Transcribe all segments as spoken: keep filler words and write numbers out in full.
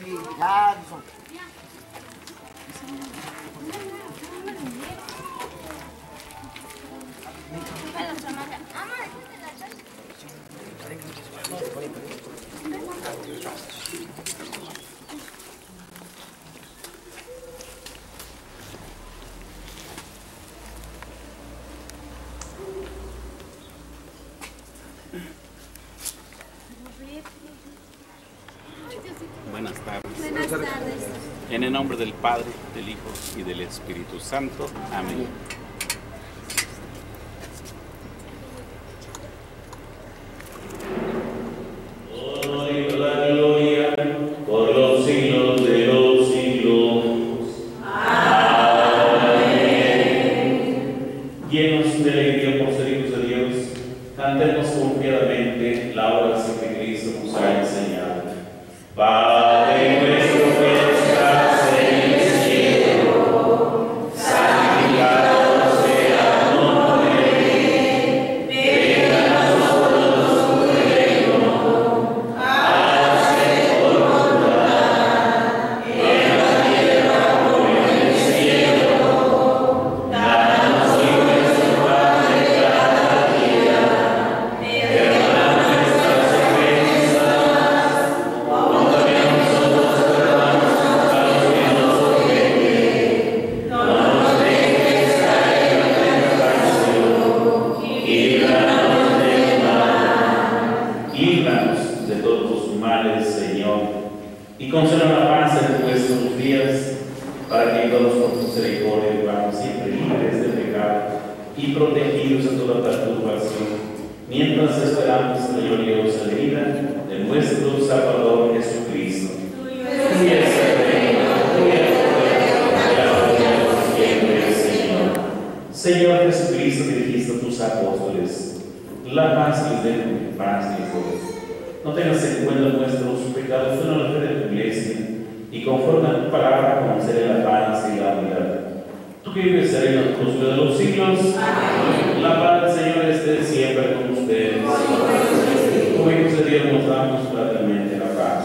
Ya, son. Buenas tardes. Buenas tardes. En el nombre del Padre, del Hijo y del Espíritu Santo. Amén. Toda la gloria por los siglos de los siglos. Amén. Llenos de alegría por ser hijos de Dios, cantemos confiadamente la oración que Cristo nos ha enseñado. Padre nuestro que estás en el cielo, santificado sea tu nombre. Venga a nosotros tu reino. Hágase tu voluntad en la tierra como en el cielo. Danos hoy nuestro pan de cada día. Perdona nuestras ofensas, como también nosotros perdonamos a los que nos ofenden. No nos dejes caer en la tentación, y líbranos del mal. Líbranos de todos los males, Señor, y conceda la paz en nuestros días, para que todos por tu misericordia vivamos siempre libres de pecado y protegidos de toda perturbación, mientras esperamos la gloriosa venida de nuestro Salvador Jesucristo. Tuyo es el reino, tuyo es el poder, y la gloria por siempre, Señor. Señor Jesucristo, que dijiste a tus apóstoles, la paz les dejo, mi paz les doy. No tengas en cuenta nuestros pecados, sino la fe de tu iglesia, y conforme a tu palabra, concede la paz y la unidad. Tú que vives sereno en los de los siglos, amén. La paz del Señor esté siempre con ustedes. Como hijos de Dios nos damos fraternalmente la paz.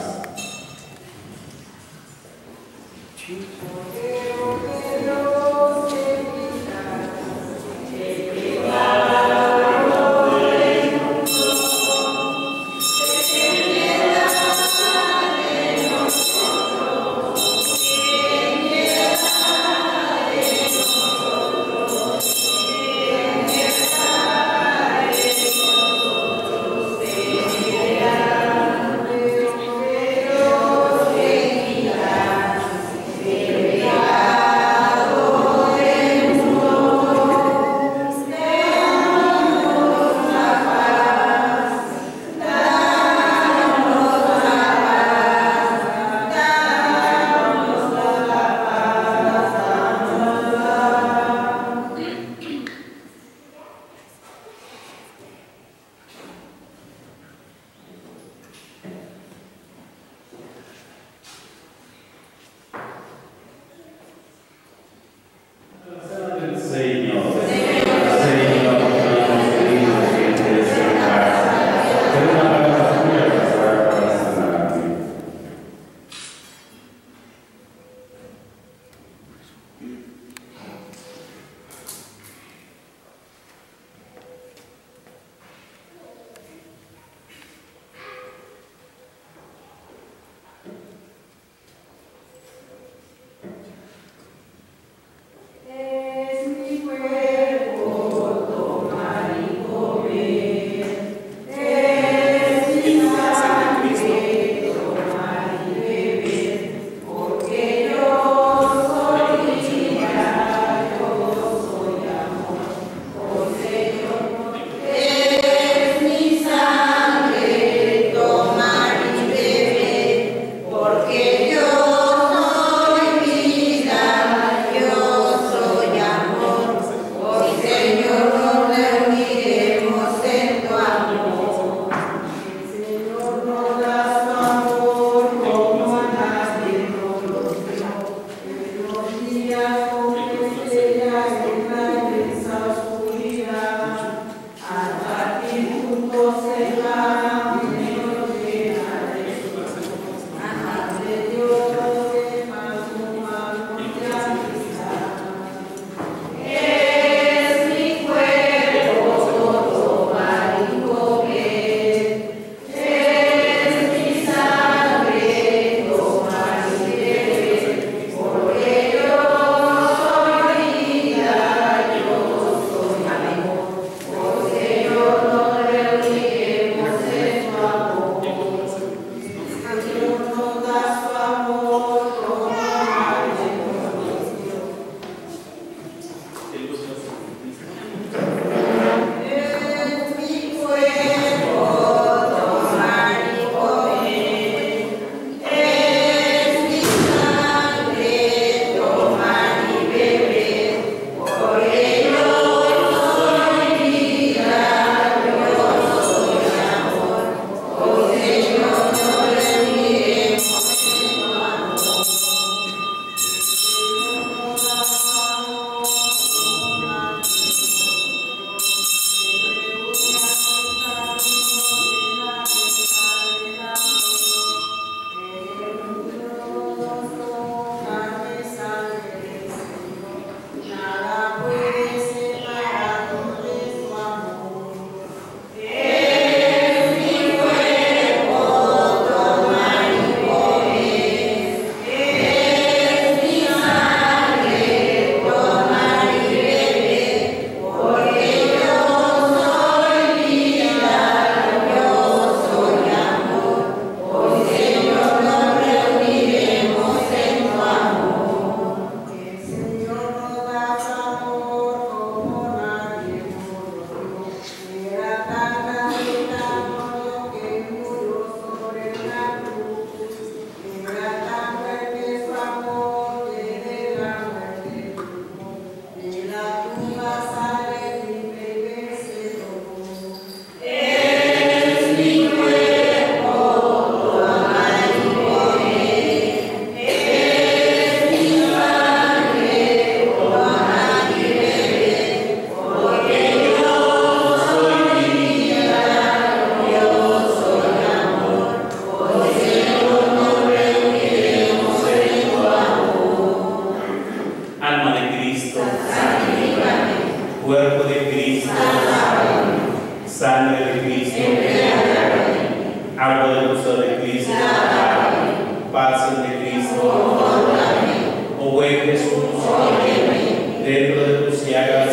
de Cristo. Pasión de Cristo. Oh buen Jesús, dentro de tus llagas,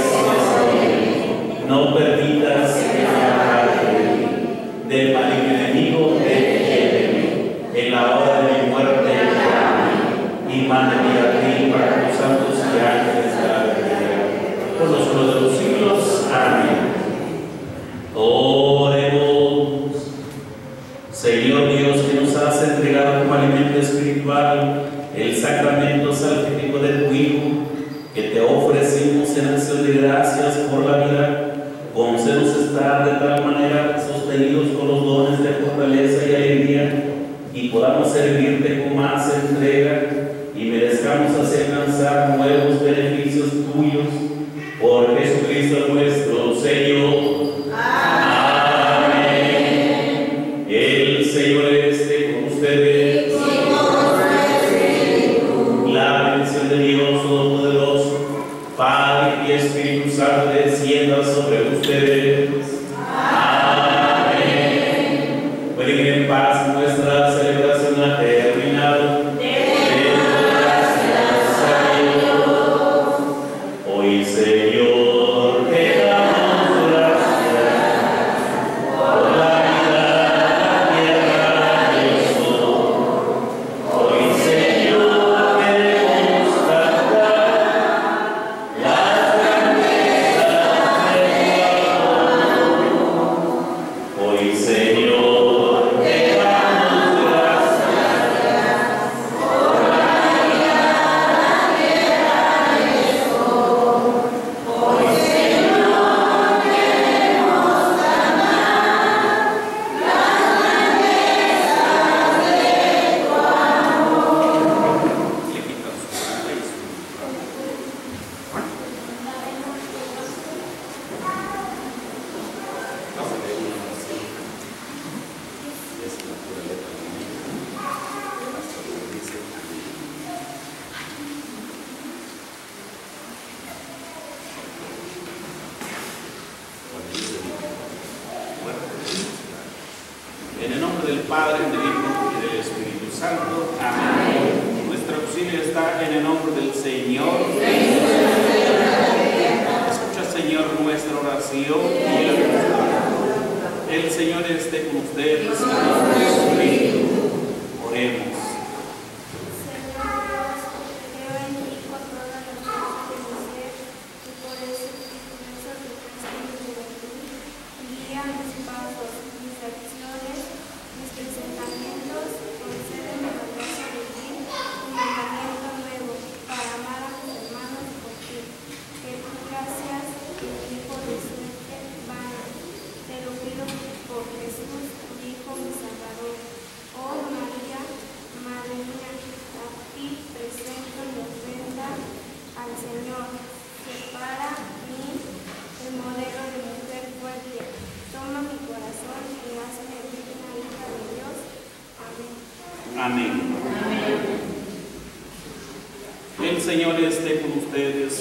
no permitas que me aparte del maligno enemigo, en la hora de mi muerte, y mándame a ti para tus santos y ángeles de la vida, por los siglos de los siglos. Amén. Oremos. Señor Dios, que nos has entregado como alimento espiritual el sacramento salvífico de tu Hijo, que te ofrecimos en acción de gracias por la vida, concédenos estar de tal manera sostenidos con los dones de fortaleza y alegría, y podamos servirte con más entrega y merezcamos así alcanzar nuevos beneficios tuyos. Por Jesucristo nuestro Señor. Amén. El Señor esté con ustedes. La bendición de Dios Todopoderoso, Padre y Espíritu Santo, descienda sobre ustedes. Amén. Pueden ir en paz. Nuestra celebración ha terminado. Hoy, Señor, te damos gracias por la vida, la tierra y el sol. Hoy, Señor, queremos cantar las grandezas de tu amor. Hoy, Señor, te damos gracias por la vida, la tierra y el sol. Hoy, Señor, queremos cantar las grandezas de tu amor. Le quitan su cara y su Vamos a leer una oración. Es la pura letra de mi vida. Hasta donde dice Cuando dice muerte, en el nombre del Padre, del Hijo y del Espíritu Santo. Amén. Nuestro auxilio está en el nombre del Señor. Escucha, Señor, nuestra oración y la nuestra. El Señor esté con ustedes. Oremos. Amén. El Señor esté con ustedes.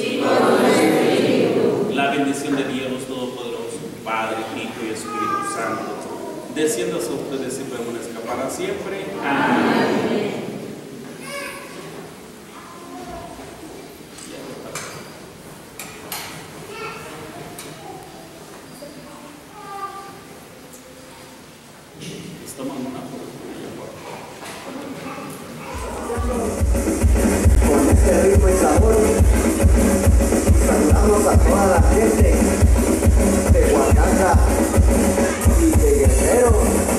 La bendición de Dios Todopoderoso, Padre, Hijo y Espíritu Santo, descienda sobre ustedes y permanezca para siempre. Amén. Tomamos una foto. Con este ritmo y sabor, saludamos a toda la gente de Oaxaca y de Guerrero.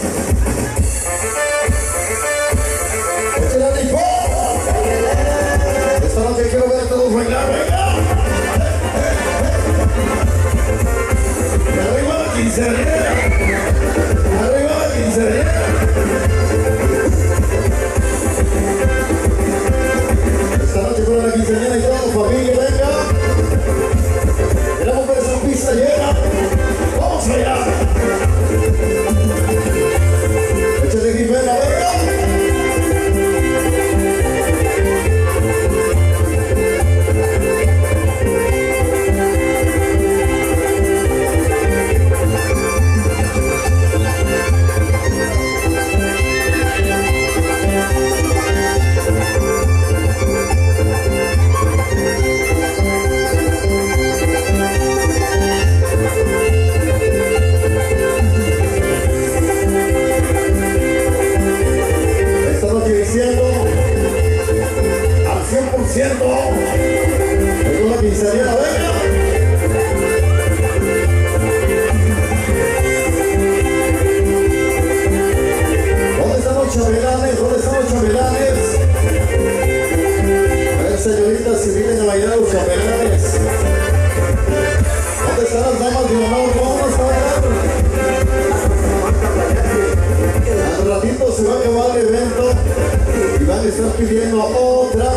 ¡Échale a mi foto! Esta noche quiero ver a todos bailar, venga. Y arriba la quinceañera. Arriba la quinceañera. Esta noche con la quinceañera y toda la familia, venga. Queremos ver esa pista llena. Vamos allá. Échale Jimena, venga. ciento. Es una quinceañera, venga. ¿Dónde están los chambelanes? ¿Dónde están los chambelanes? A ver, señoritas, si vienen a bailar los chambelanes. ¿Dónde están las damas de honor? ¿Cómo están bailando? Al ratito se va a acabar el evento y van a estar pidiendo otra.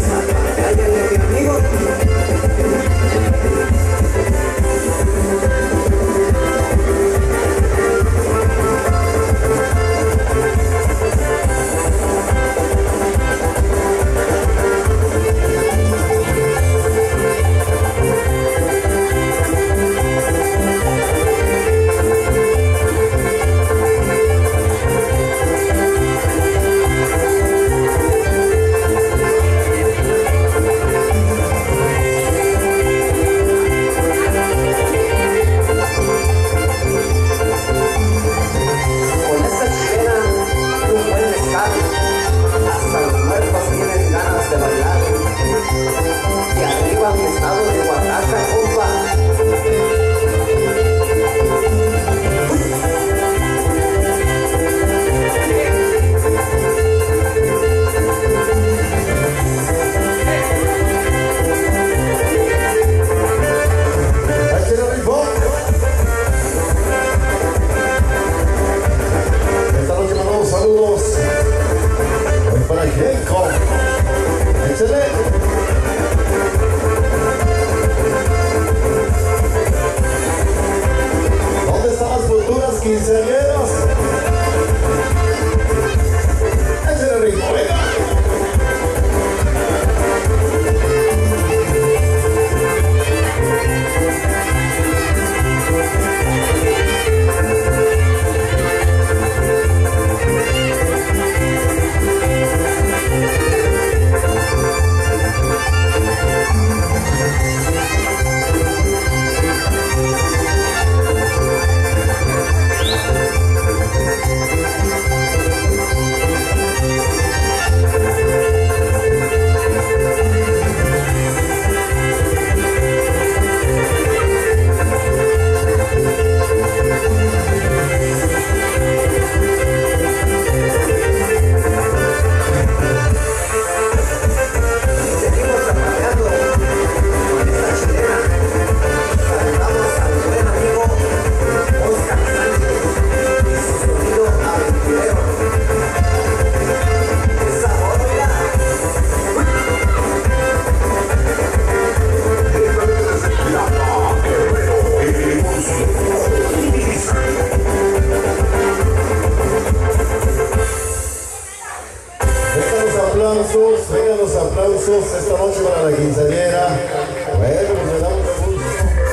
Vengan los aplausos esta noche para la quinceañera. Bueno, pues le damos el gusto.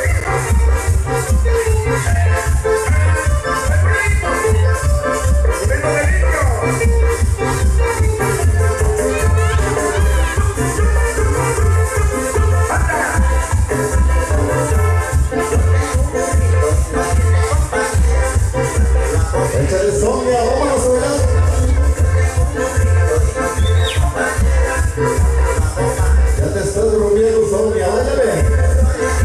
Échale Sonia, vámonos a bailar. Ya te estás rompiendo, Sonia, ándale.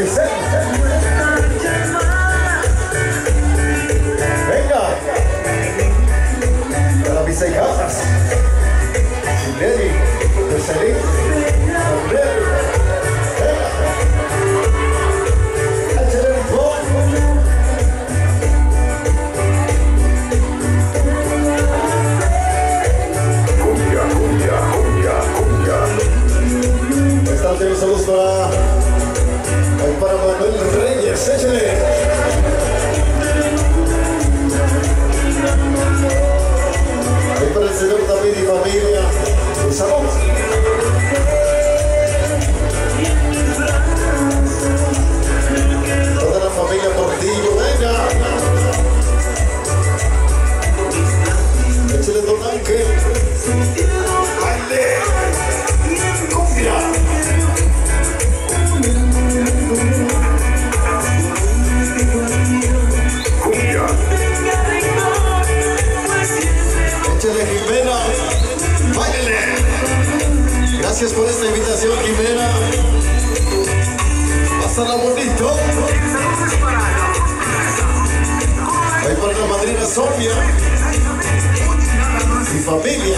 seis seis. Venga. Para mis hijas. Lady, Jocelyn, Gabriel. Échale el ritmo. Cumbia, cumbia, cumbia, cumbia. Esta tarde saludos para, para Manuel Reyes. Échale. Ahí para el señor David y familia. Un saludo. Toda la familia Portillo, venga. Échale Don Ángel. Baile. Cumbia. Cumbia. Échale Jimena. Báilele. Gracias por esta invitación, Jimena. Pásala bonito. Ahí para la madrina Sonia y familia.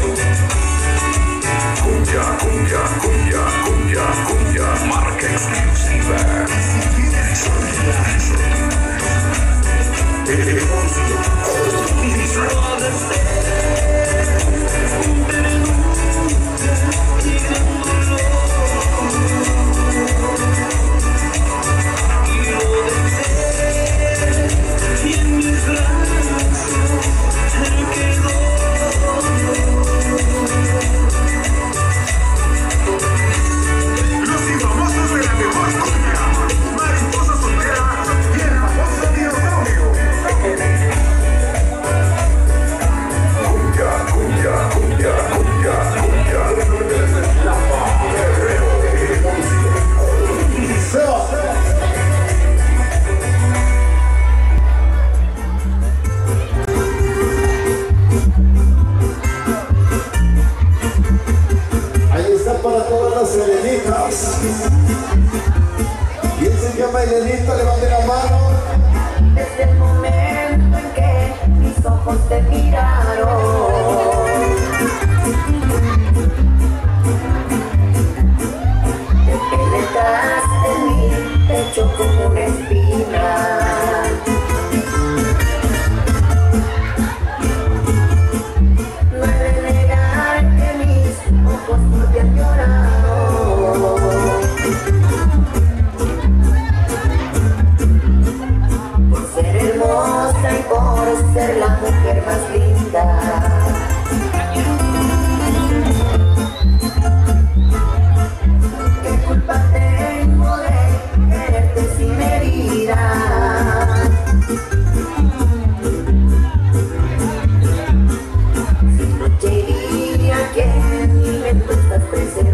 Cumbia, cumbia, cumbia, cumbia, cumbia. Marca exclusiva. Para todas las Elenitas. ¿Quién se llama Elenita? Levante la mano. Desde el momento en que mis ojos te miraron, te penetraste en mi pecho como una espina. No he de negar que mis ojos no te han llorado. Por ser hermosa y por ser la mujer más linda. ¿Qué culpa tengo de quererte sin herida? Si no te diría que en mi mente estás presente.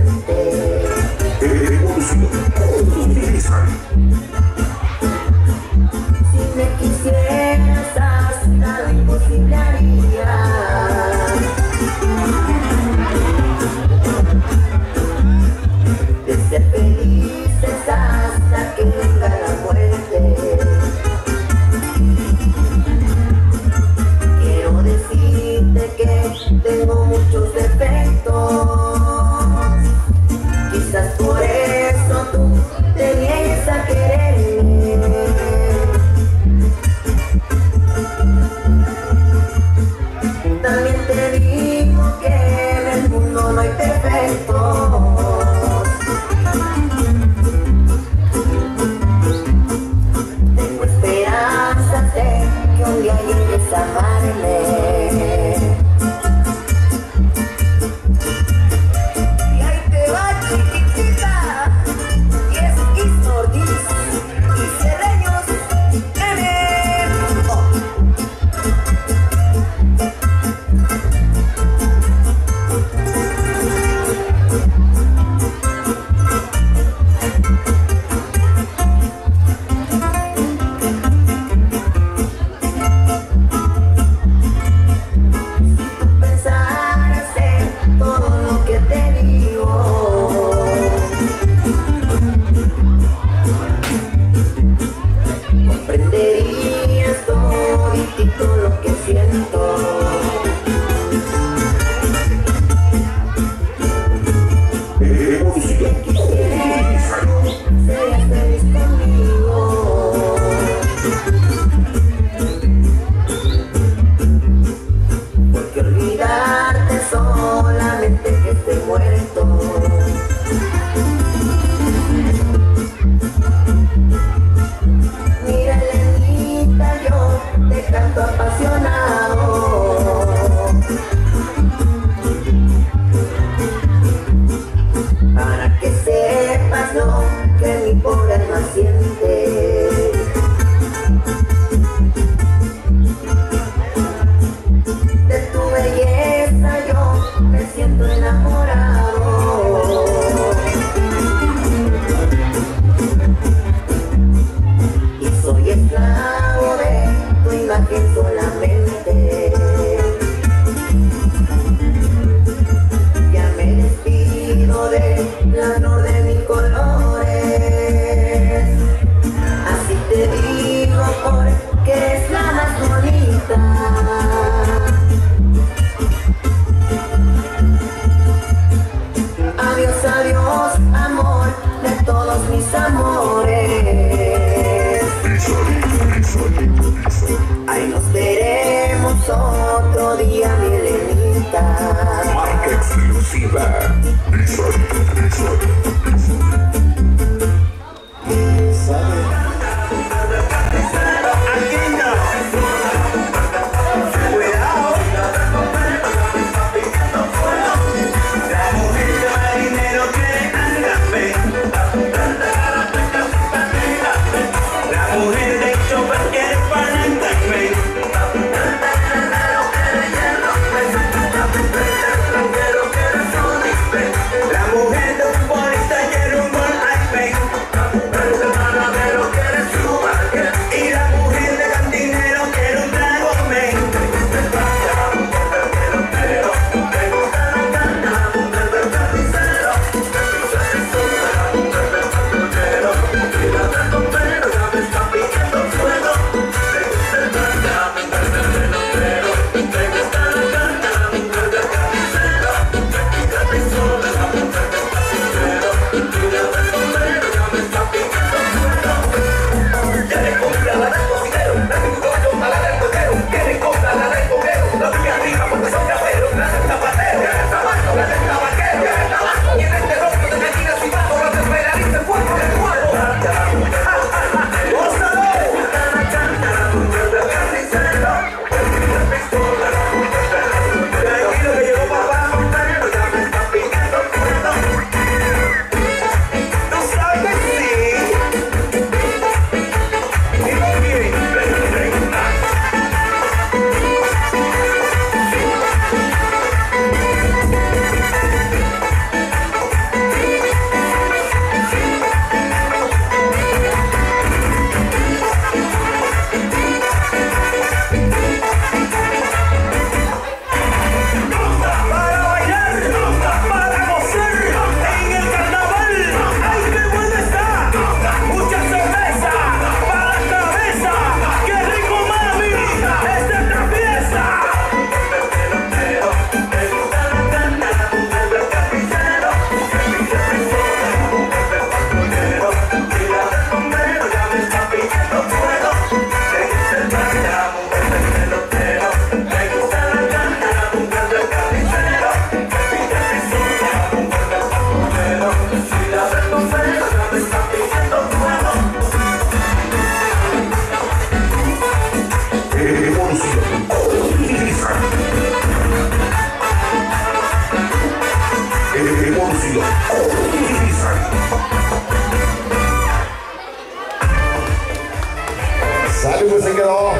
Sale, pues se quedó.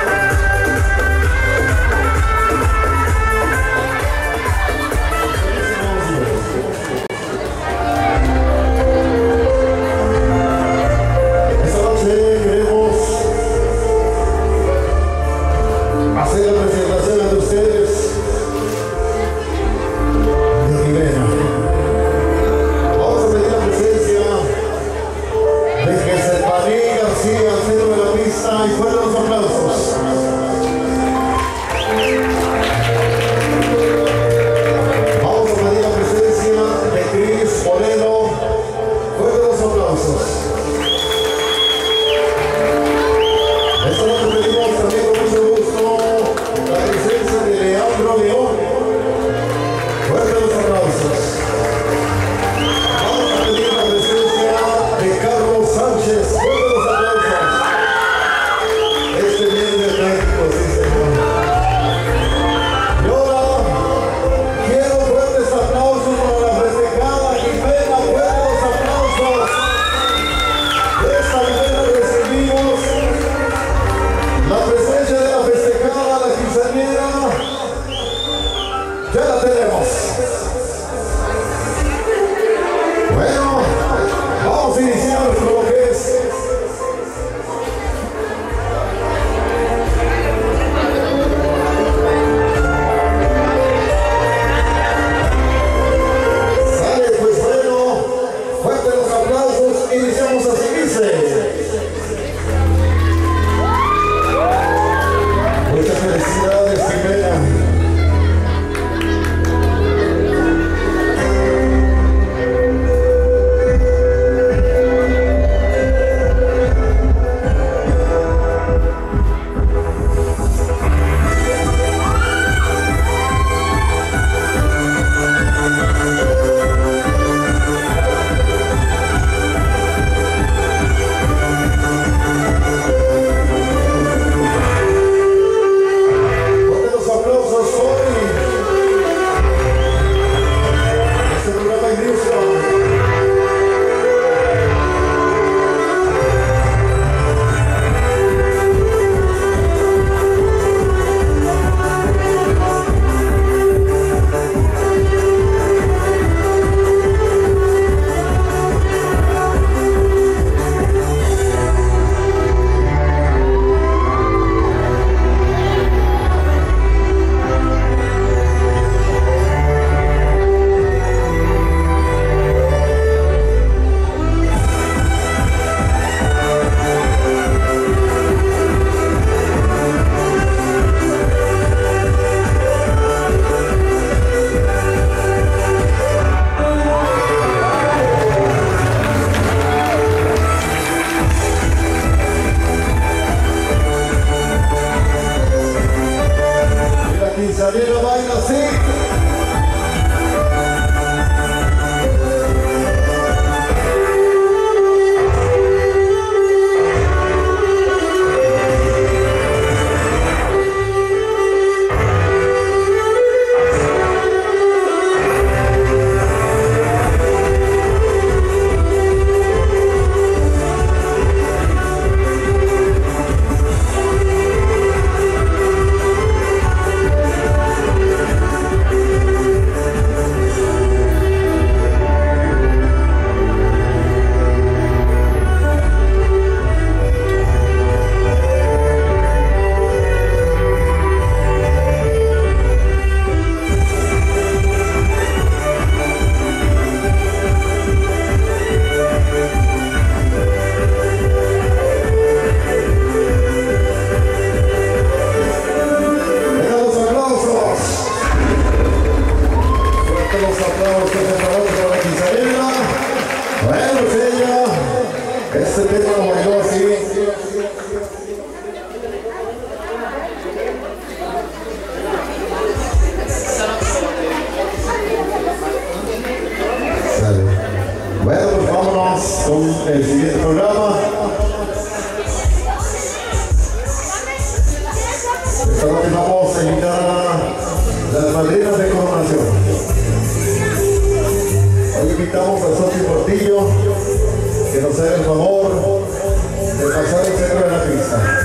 Esta noche queremos hacer la presentación ante ustedes de Rivera. Vamos a pedir la presencia de Jesús Padre García al centro de la pista y fuera los aplausos. con el siguiente programa. Esta noche vamos a invitar a las madrinas de coronación. Hoy invitamos a Xochitl Portillo que nos haga el favor de pasar el centro de la pista.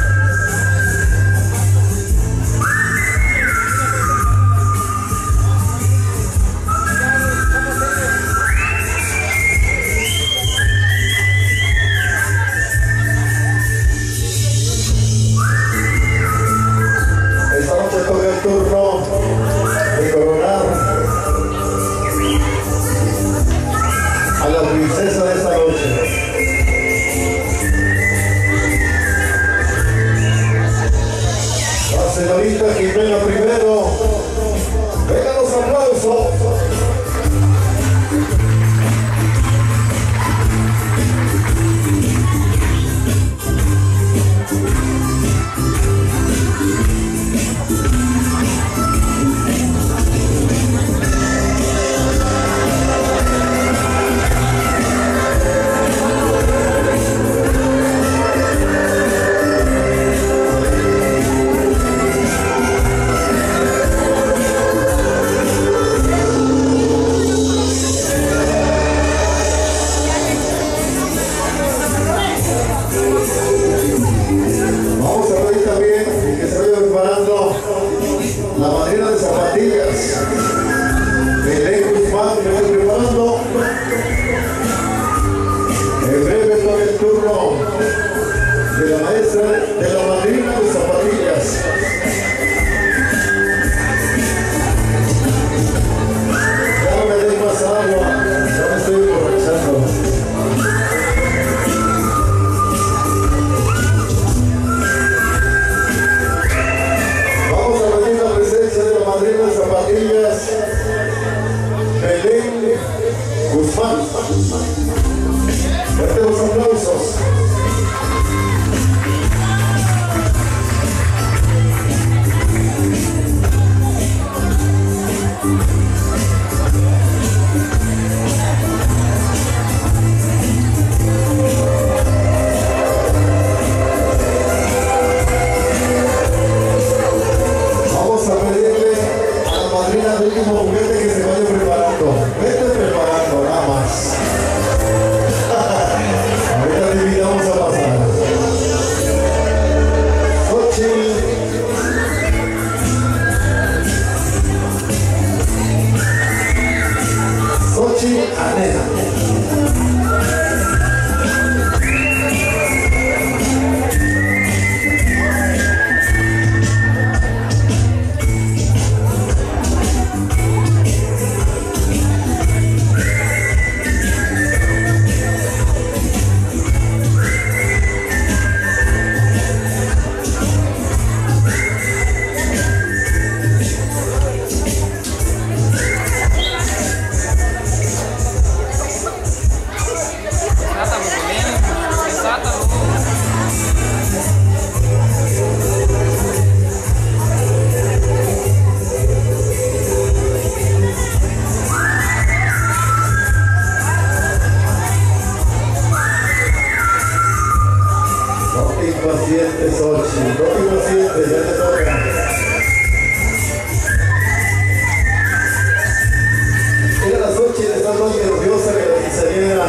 Turno de coronar a la princesa de esta noche. La señorita Jimena primero. Vengan los aplausos. La madrina de zapatillas, Belén Guzmán, me voy preparando. En breve toca el turno de la maestra, de la madrina de zapatillas. Ya no me den más agua, ya me estoy emborrachando. Madrina de zapatillas, Belén Guzmán. Fuerte los aplausos. El último juguete que se vaya preparando. Vete preparando, nada más. Ahorita te invitamos a pasar. Xochitl. Xochitl Anera. Impaciente Xochitl, no impaciente, ya te toca. Mira la Xochitl, está más nerviosa que la quinceañera.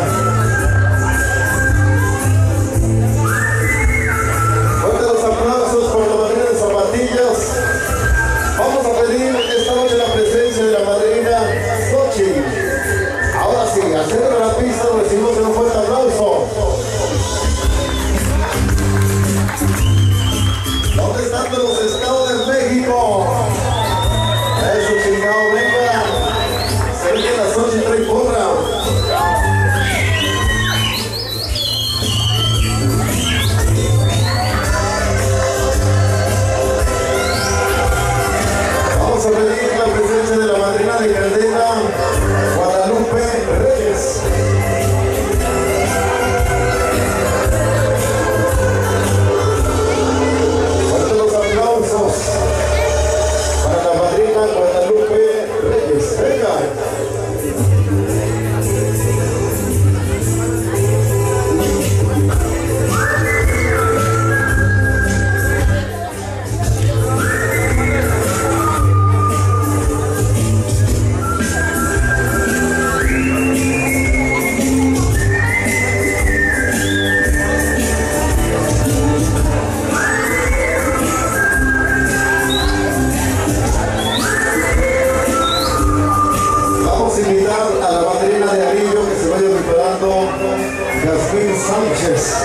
Fuerte los aplausos por la madrina de zapatillas. Vamos a pedir esta noche la presencia de la madrina Xochitl. Ahora sí, al centro de la pista recibimos un fuerte aplauso. ¿Dónde están los estados de México? Eso chingado, venga. Se oye la Xochitl trae porra. vaya preparando Yasmín Sánchez.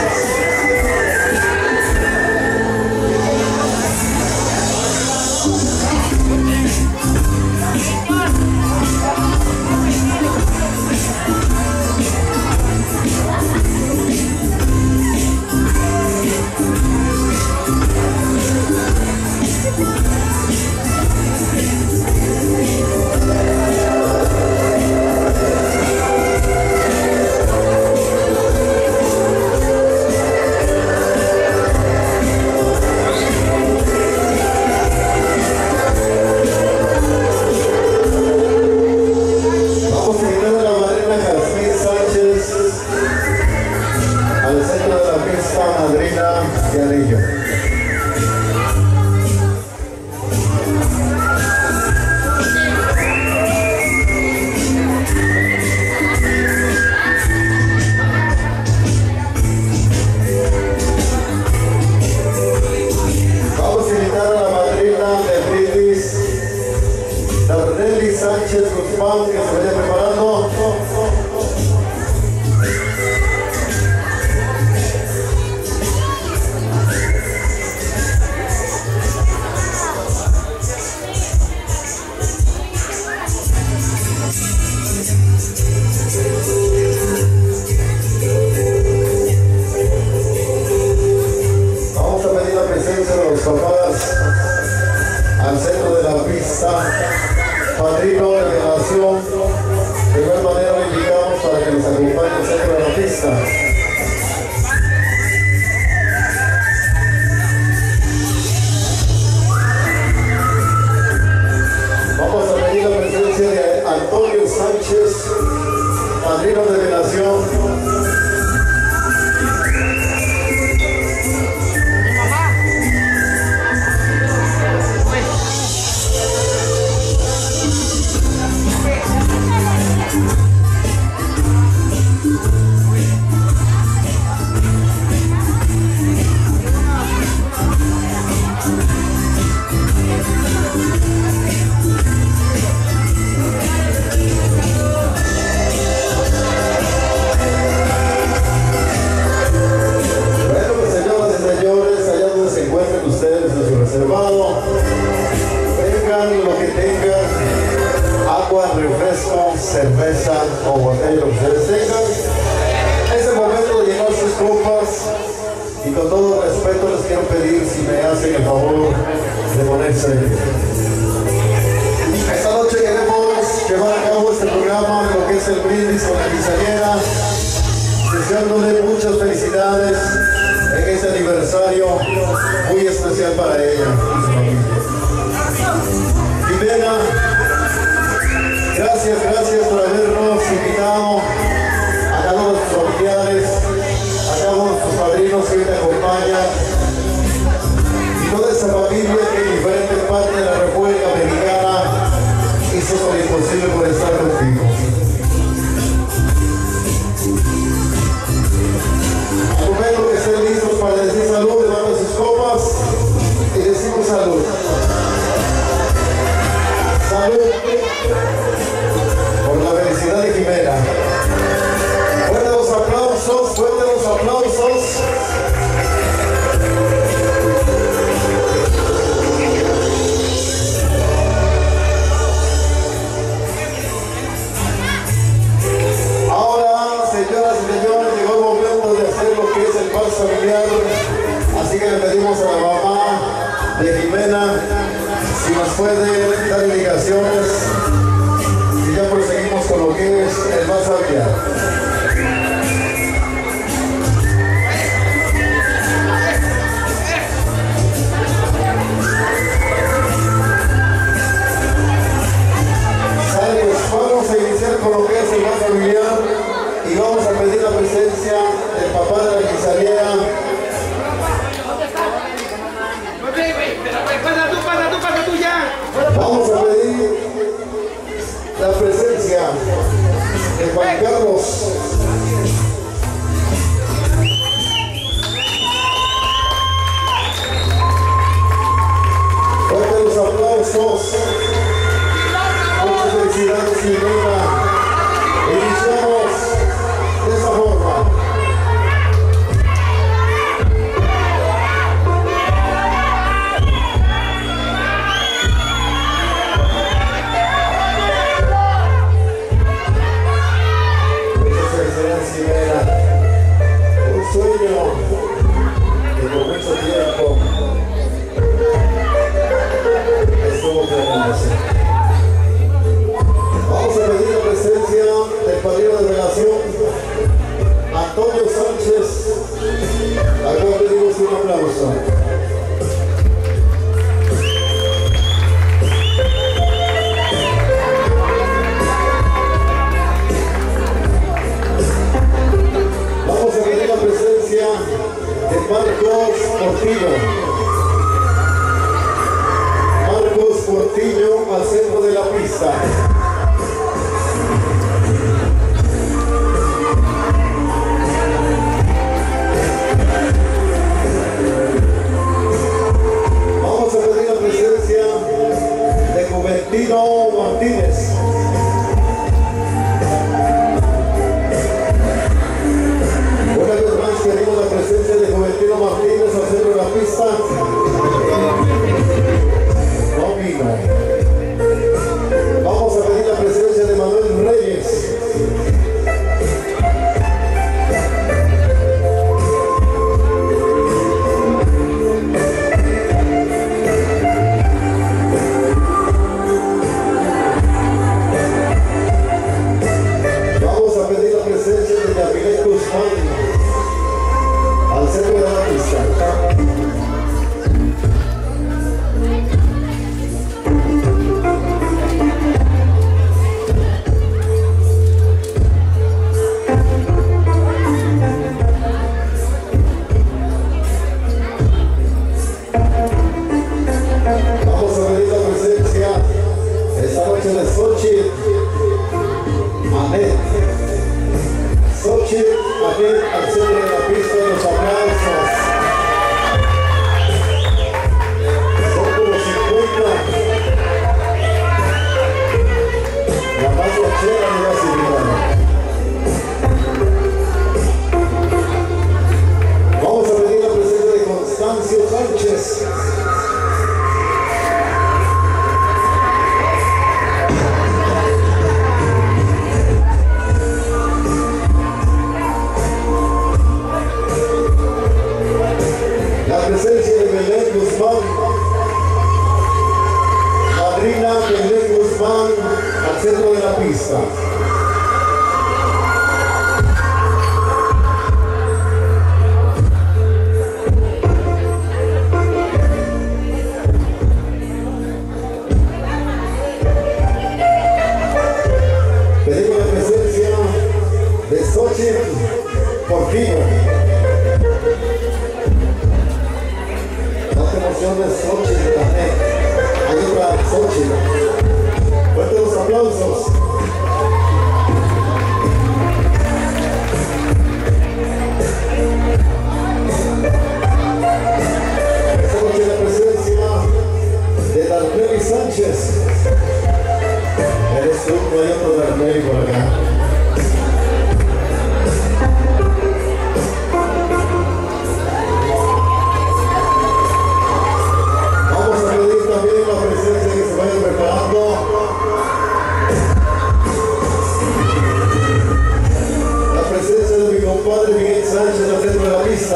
Sánchez Guzmán, que se vaya preparando. Vamos a pedir la presencia de los papás al centro de la pista. Padrino de relación, de igual manera lo invitamos para que nos acompañe al centro de la pista. Vamos a pedir la presencia de Antonio Sánchez, padrino de relación. Tengan lo que tengan, agua, refresco, cerveza o botella, lo que ustedes tengan. Es el momento de llenar sus copas y con todo respeto les quiero pedir si me hacen el favor de ponerse. Esta noche queremos llevar a cabo este programa, lo que es el brindis con la quinceañera, deseándole muchas felicidades en este aniversario muy especial para ella y su familia. Jimena, gracias, gracias por habernos invitado a cada uno de sus familiares, a cada uno de sus padrinos que hoy te acompañan y toda esa familia que en diferentes partes de la República Mexicana hizo todo lo imposible por estar contigo. Al momento que estén listos para decir salud, levanten sus copas y decimos salud. Salud por la felicidad de Jimena. Fuerte los aplausos, fuerte los aplausos. Ahora, señoras y señores, llegó el momento de hacer lo que es el vals familiar. Así que le pedimos a la mamá de Jimena si nos puede dar indicaciones y ya proseguimos con lo que es el vals familiar. Sale, pues vamos a iniciar con lo que es el vals familiar y vamos a pedir la presencia del papá de la quinceañera. Vamos a pedir la presencia de Juan Carlos. Fuerte los aplausos. Muchas felicidades, Jimena. Iniciamos también al centro de la pista los aplausos. Son como cincuenta. La más ochera de la ciudad. Vamos a pedir la presencia de Constancio Sánchez. La presencia de Belén Guzmán, madrina Belén Guzmán, al centro de la pista. Pedimos la presencia de Xochitl Portillo. De Xochitl también. Hay otra Xochitl. Fuertes los aplausos. Esta noche la presencia de Darnelli Sánchez. Eres tú, no hay otro Darnelli por acá. También la presencia que se vaya preparando. La presencia de mi compadre Miguel Sánchez al centro de la pista.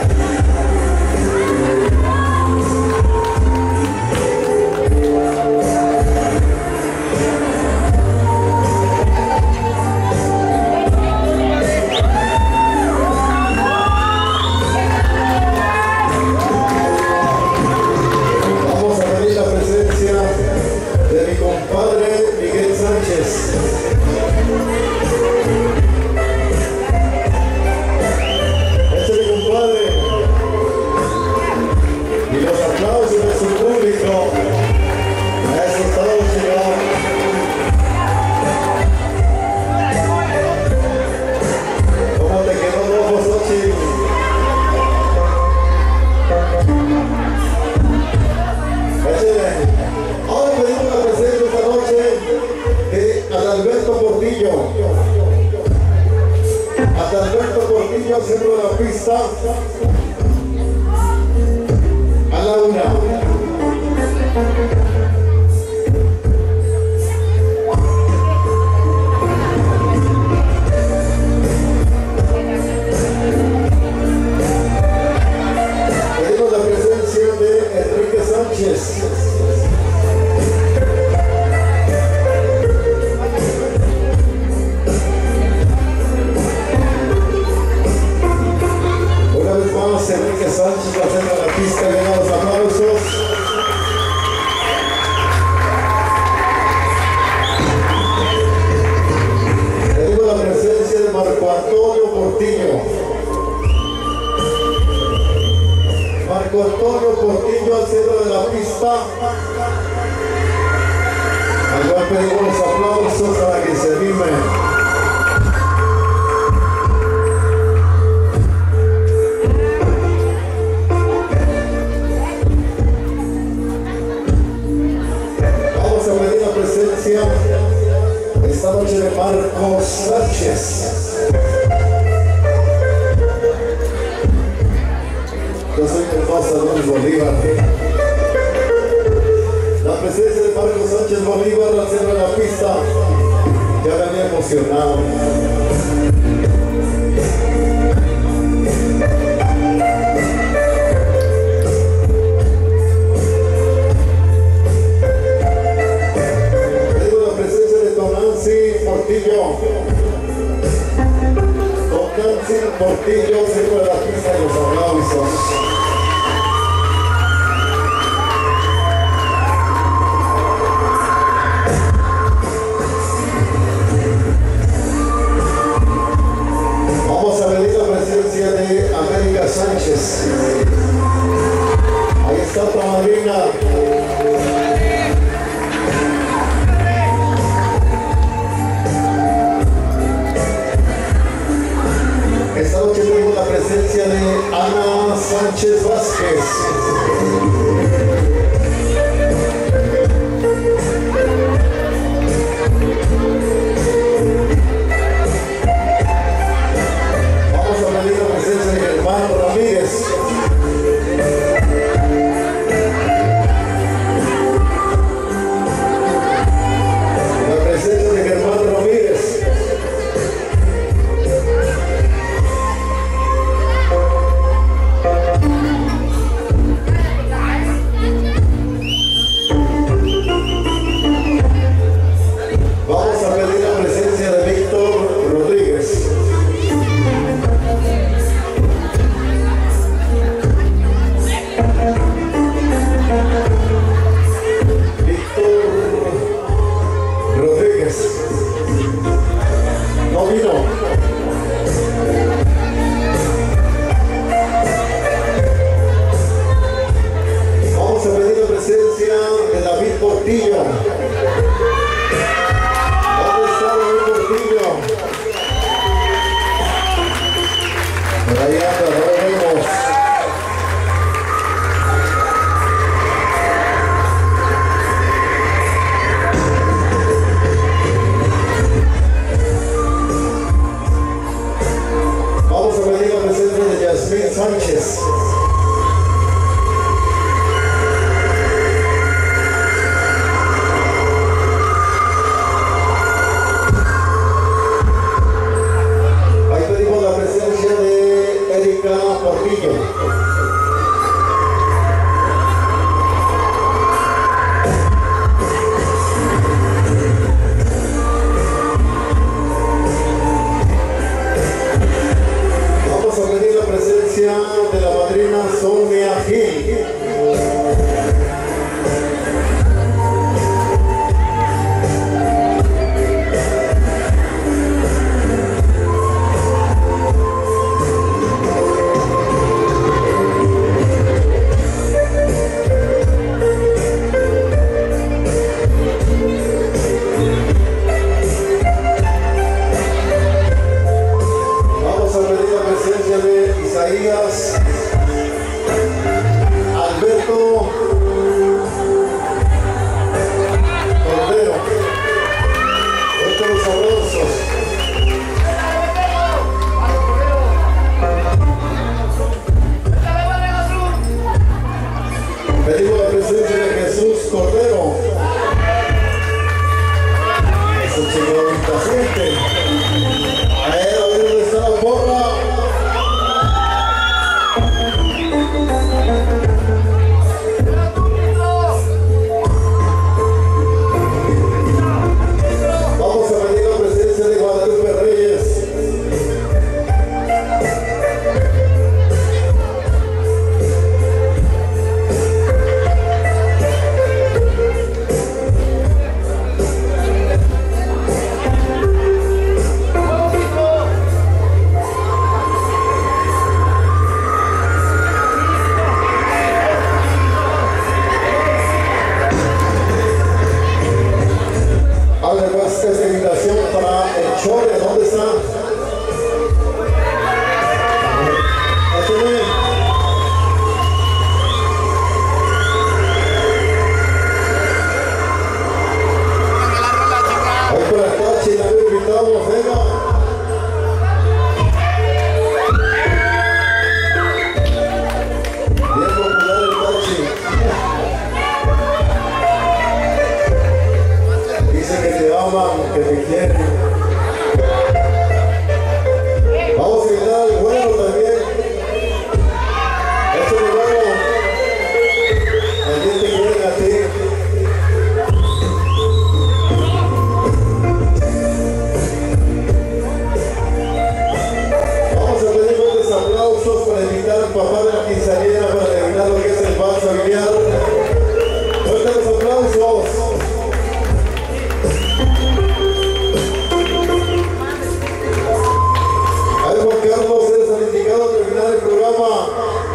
De mi compadre Miguel Sánchez. Este es mi compadre. Y los aplausos de su público. A eso estamos llegando. ¿Cómo te quedó el ojo, Xochitl? Ahora pedimos la presencia esta noche de Adalberto Portillo. Adalberto Portillo al centro de la pista. A la una. Pedimos la presencia de Enrique Sánchez. Una vez más, Enrique Sánchez va a hacer la pista, venga los aplausos. Tenemos la presencia de Marco Antonio Portillo. Marco Antonio Portillo al centro de la pista. Al cual pedimos los aplausos para que se anime. Vamos a pedir la presencia esta noche de Marcos Sánchez. Yo soy el pastor Luis Bolívar. La presencia de Marcos Sánchez Bolívar al centro de la pista ya me había emocionado. Tengo la presencia de Tonancy Portillo. Tonancy Portillo, centro de la pista de los aplausos. Vamos a pedir la presencia de América Sánchez. Ahí está otra madrina. Esta Por ahí anda, no lo vemos. Vamos a pedir la presencia de Yasmín Sánchez. Ahí pedimos la presencia de Erika Portillo. Vamos a pedir la presencia de la madrina Sonia Gil. Vamos a pedir la presencia de Isaías Alberto Cordero. Estos los sabrosos. Pedimos la presencia de Jesús Cordero. Eso chingón impaciente. A él, a ver dónde está la porra. Vamos a pedir la presencia de Guadalupe Reyes. Además, esta invitación para el Chore, ¿dónde está? Así. Ahí por el taxi, la invitamos, venga. Bien popular el taxi. Dice que te aman, que te quieren. Vamos a gritar el bueno también. Esto es bueno. También te quieren a ti. Vamos a pedir unos aplausos para invitar al papá de la quinceañera para terminar lo que es el vals familiar. Fuertes los aplausos. Ahí Juan Carlos eres el indicado a terminar el programa.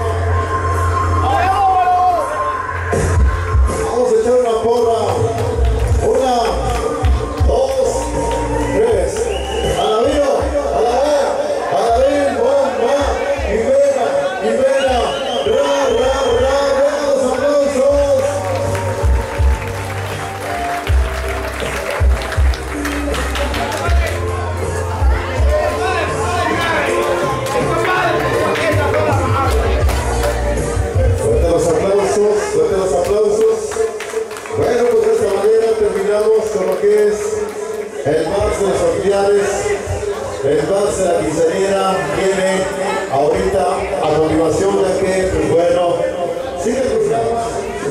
Vamos a echar una porra. Una, dos, tres. A la vida, a la vez, a la vez, bomba, y vena, y vena, ra, ra, ra, venga los aplausos. Fuerte los aplausos, fuerte los aplausos. Bueno, pues de esta manera terminamos con lo que es el vals de los familiares, el vals de la quinceañera. Viene ahorita a continuación, ya que, pues bueno, sigue cruzando.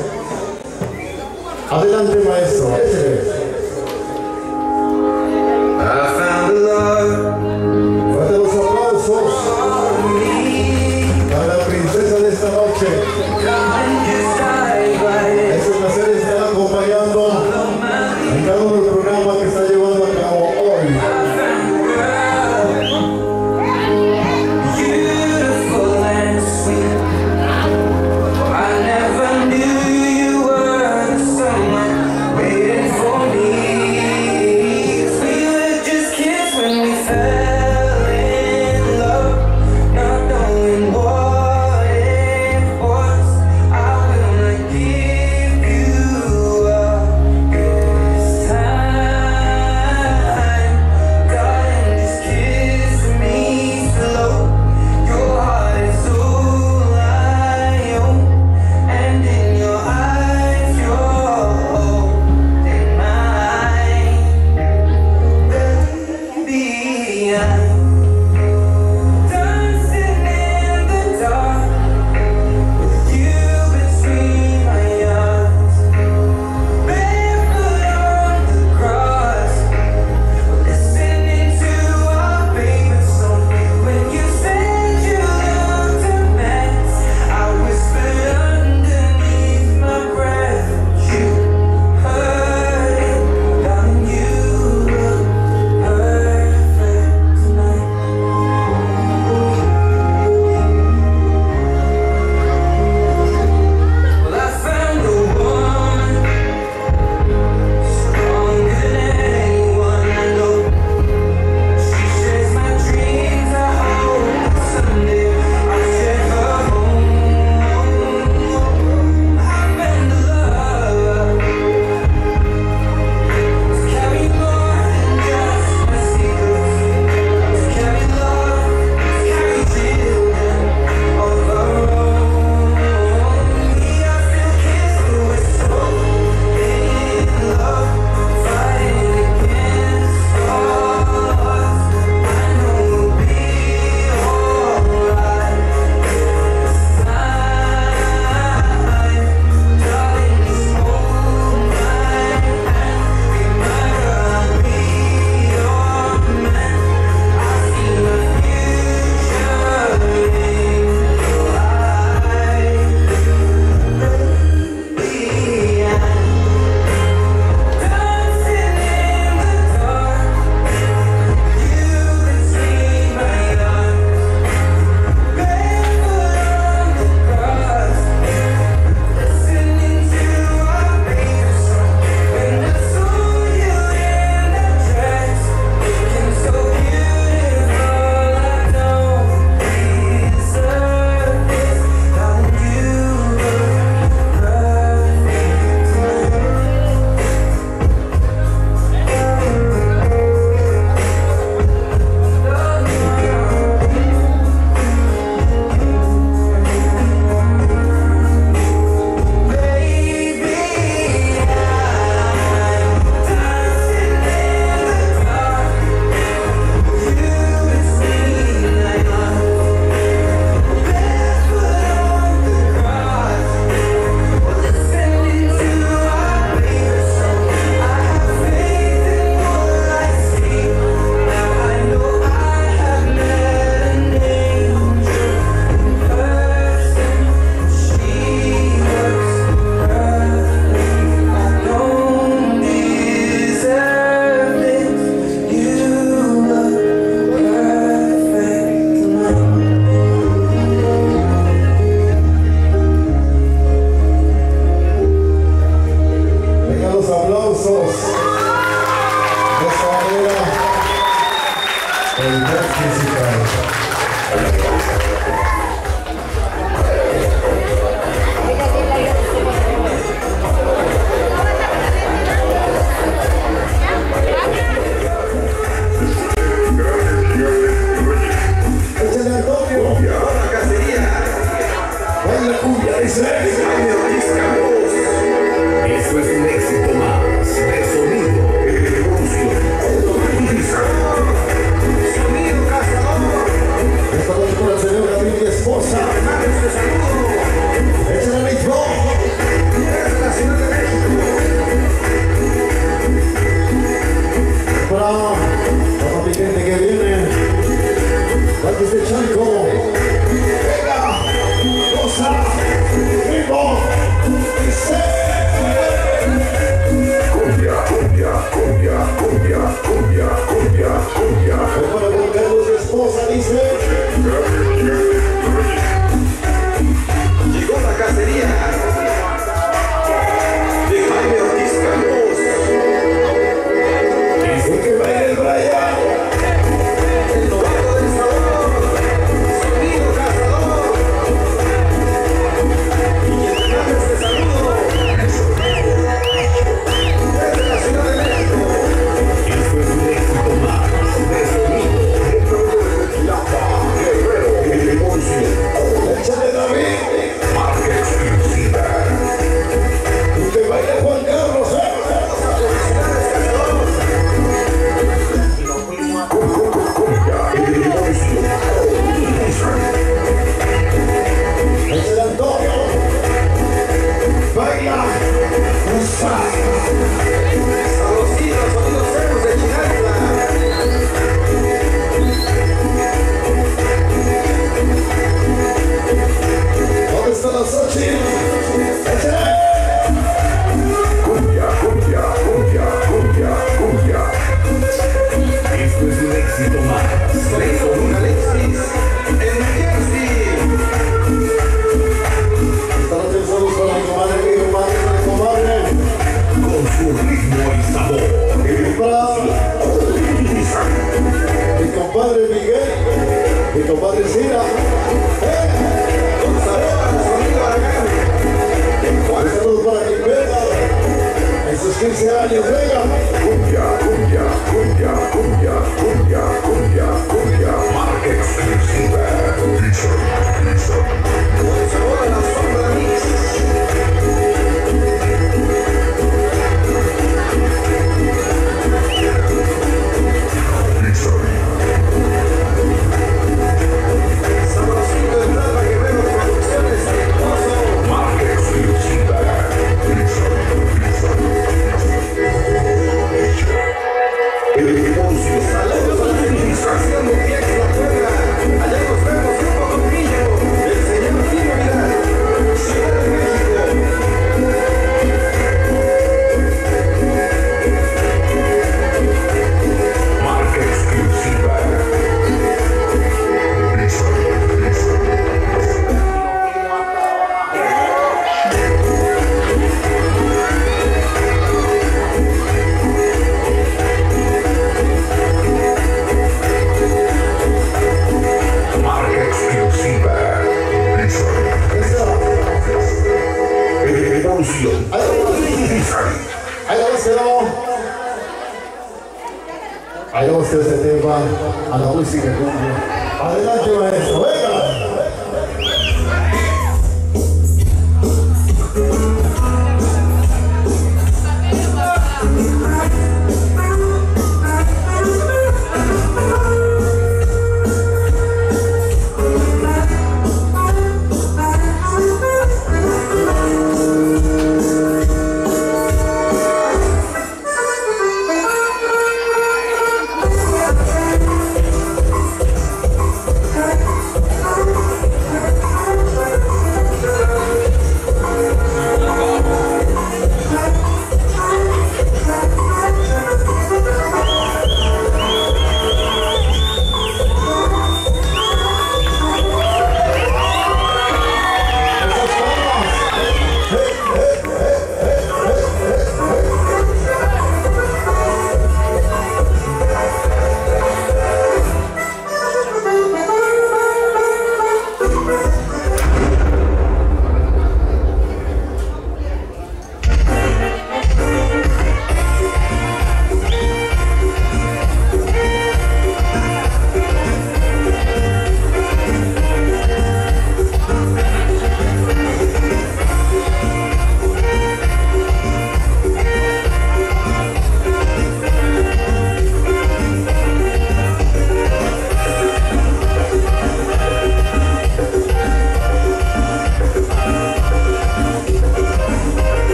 Adelante, maestro. Échale. Fuerte los aplausos a la princesa de esta noche. Es un placer estar acompañando en cada uno del programa que está llevando a cabo hoy.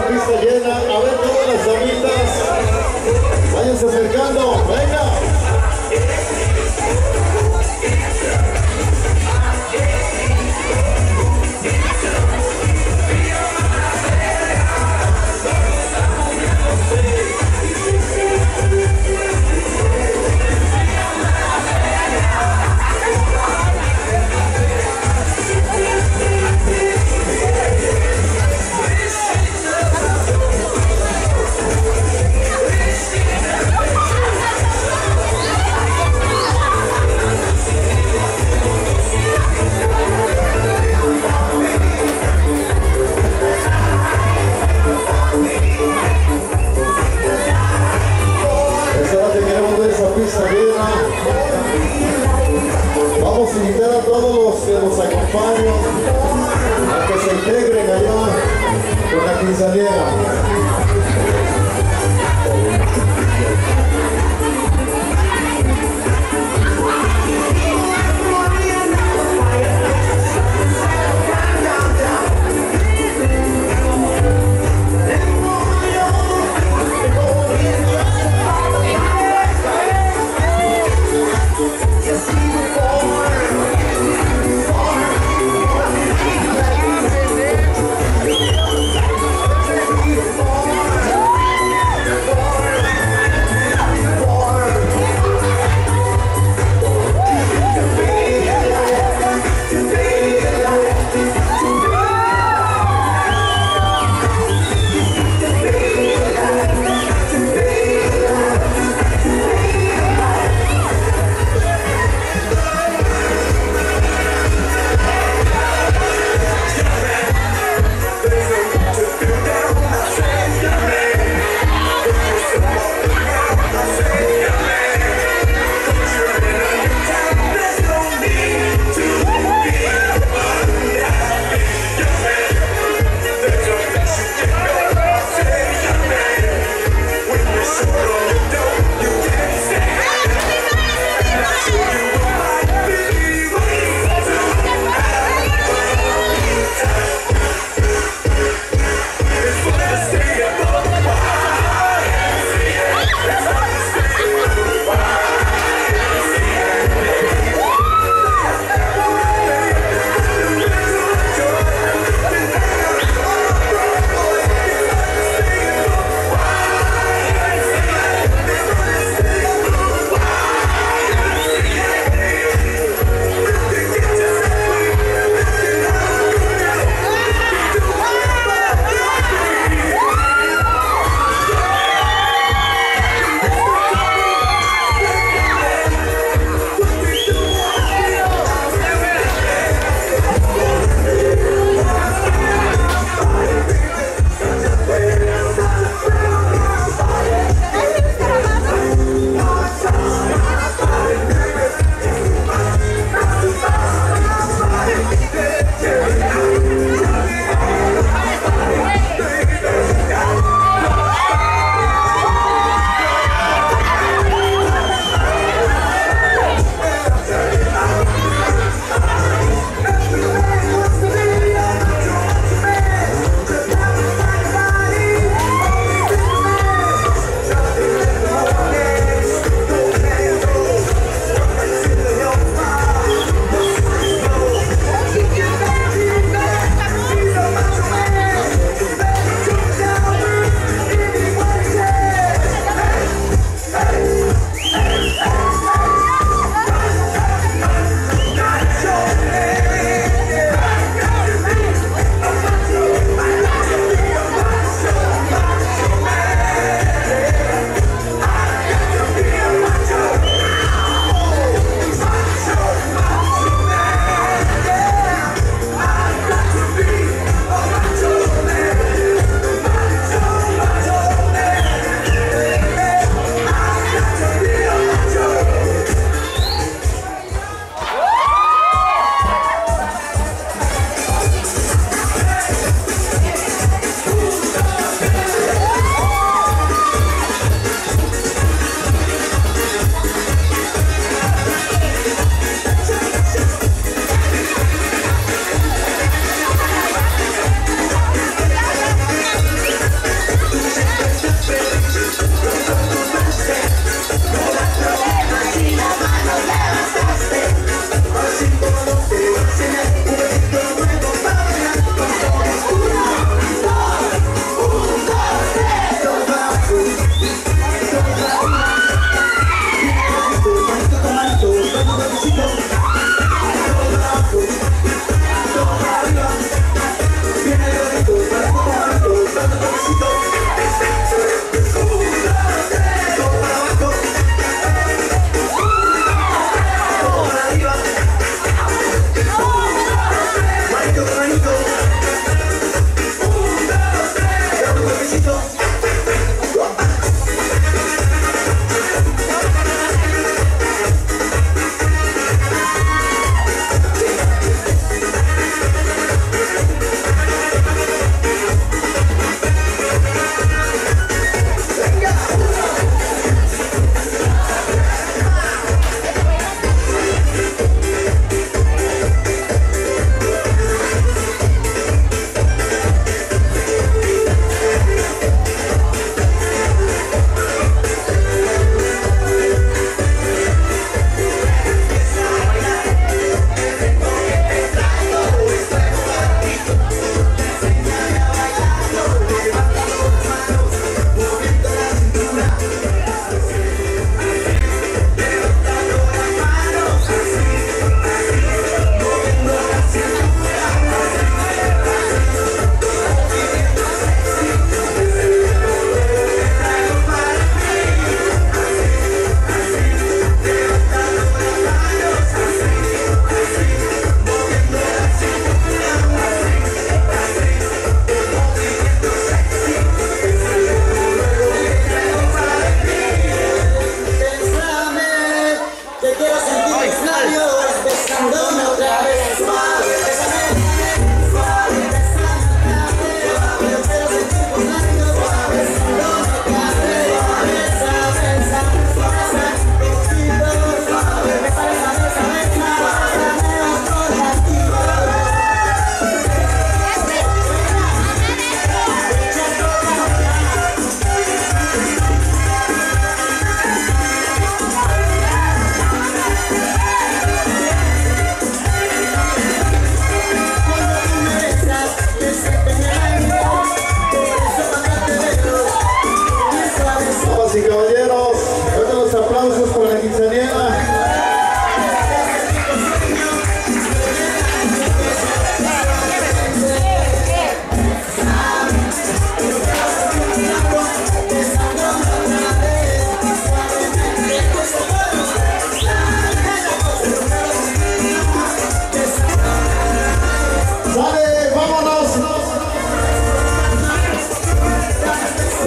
pista llena. A ver todas las damitas. Váyanse acercando. Venga. Vamos a invitar a todos los que nos acompañan a que se integren allá con la quinceañera. Yeah.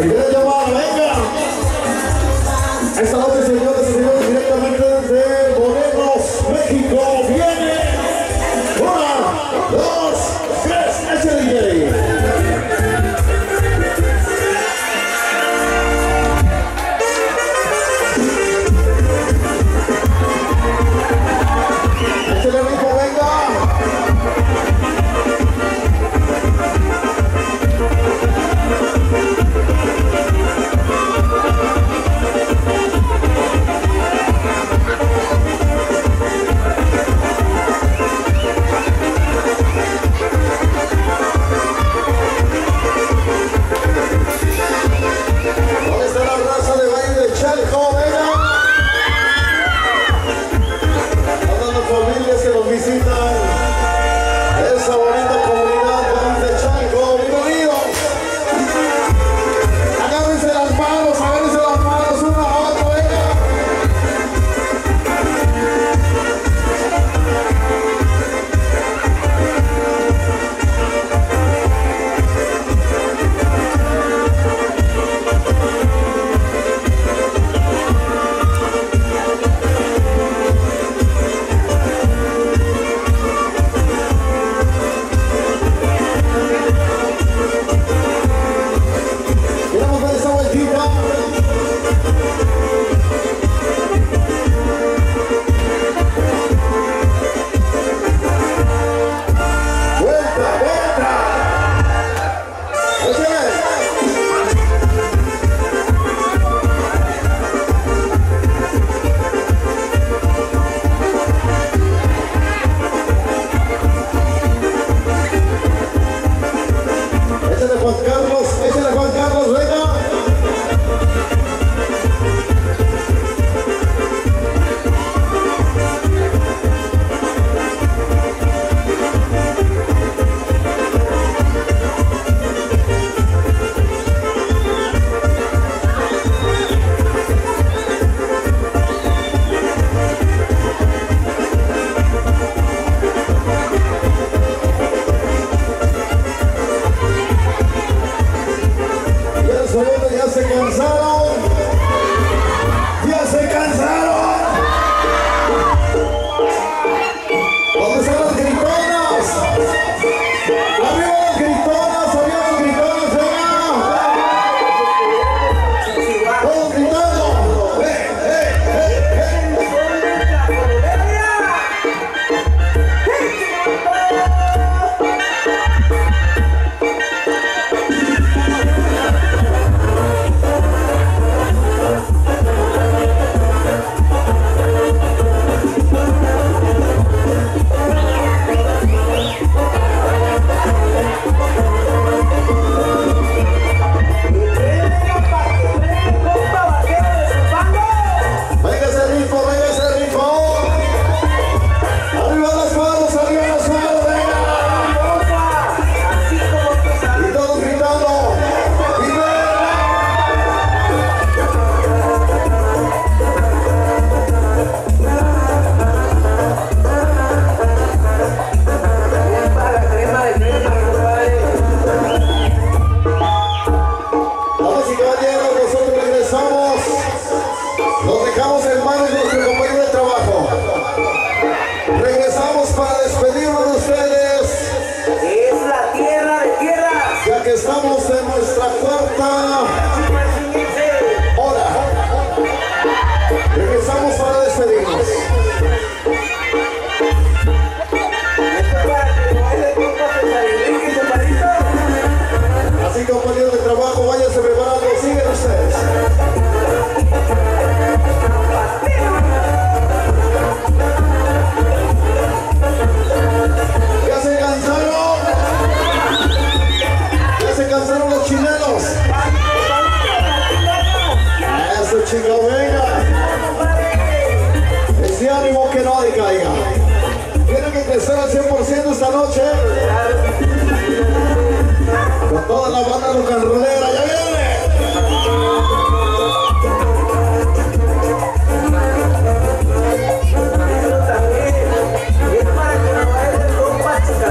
Primera llamada, venga. Esta noche, señores y señores, directamente desde Morelos, México, viene una, dos, tres, ese D J.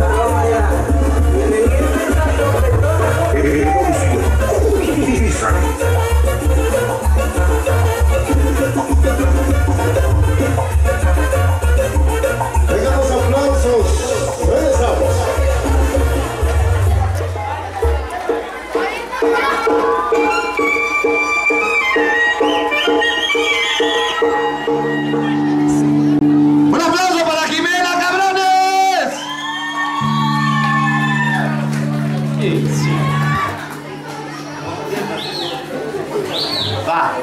Bienvenido. Un aplauso para Jimena, cabrones. Va.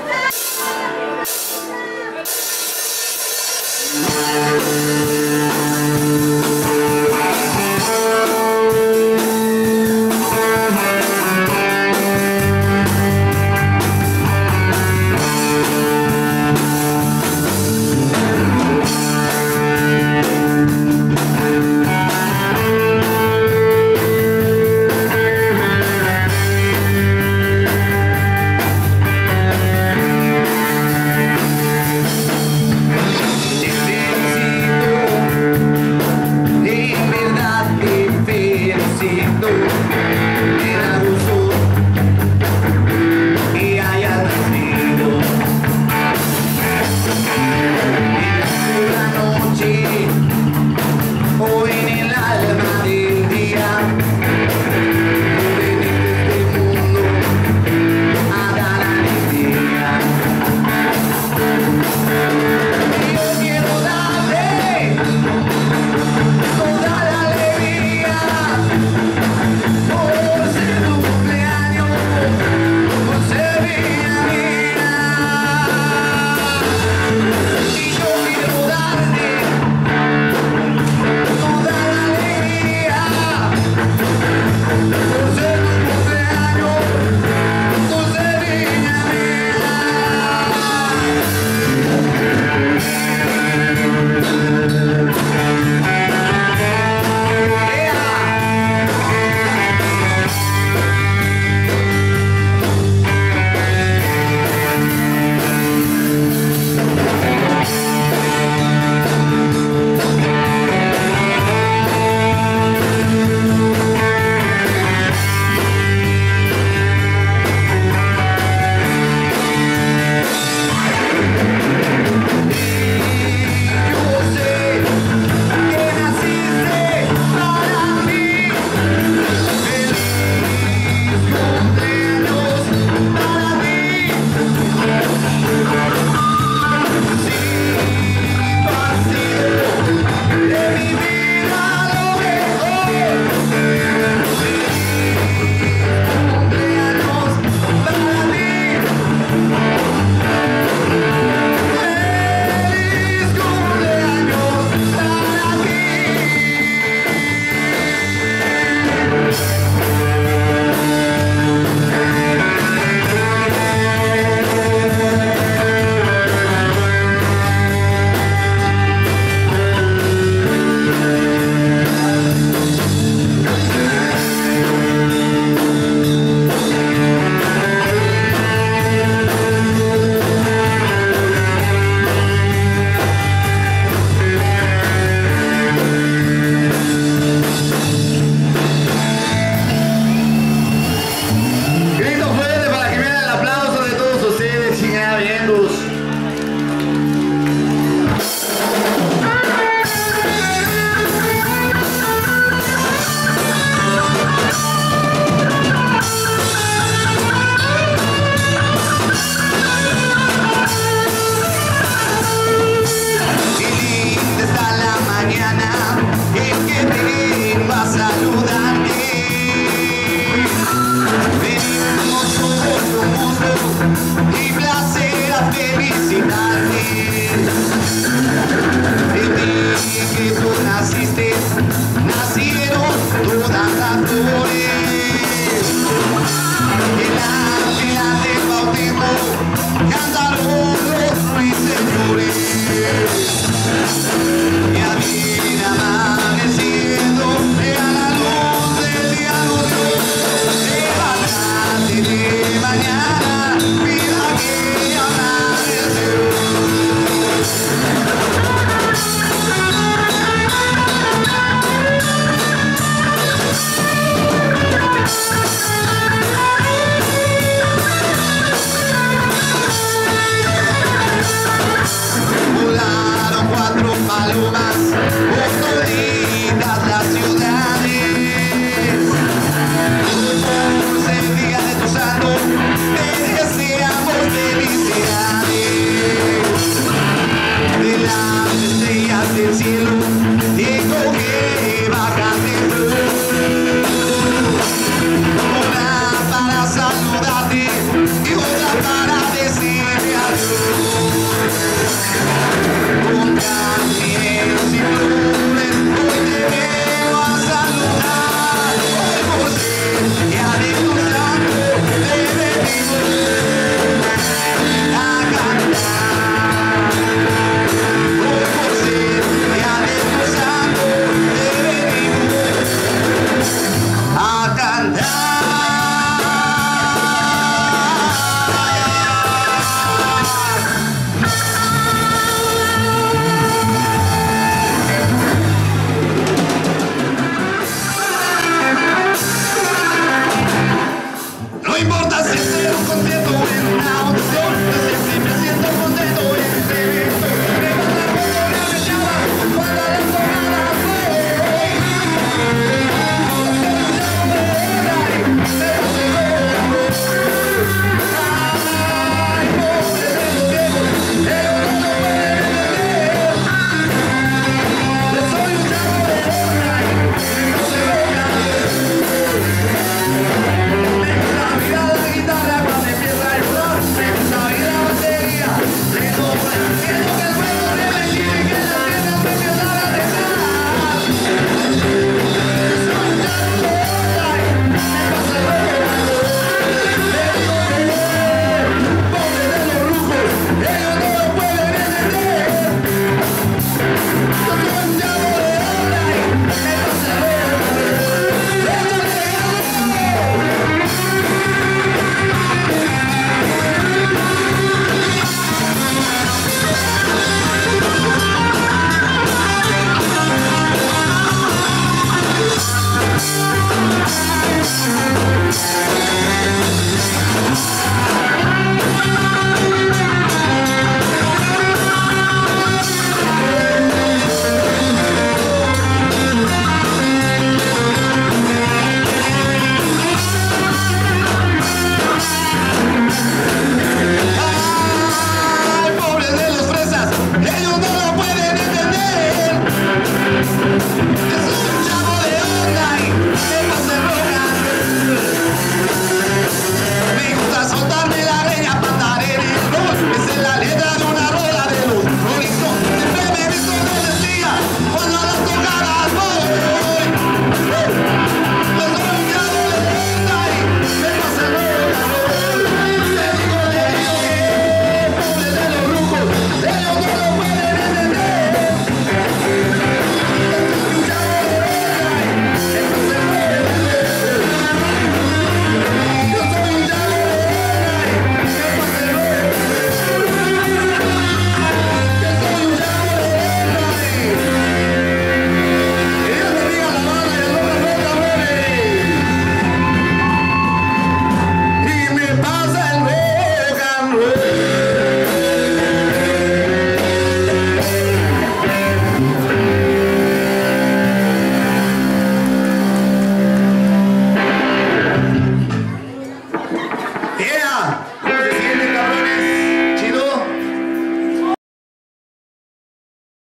Venimos todos, somos todos.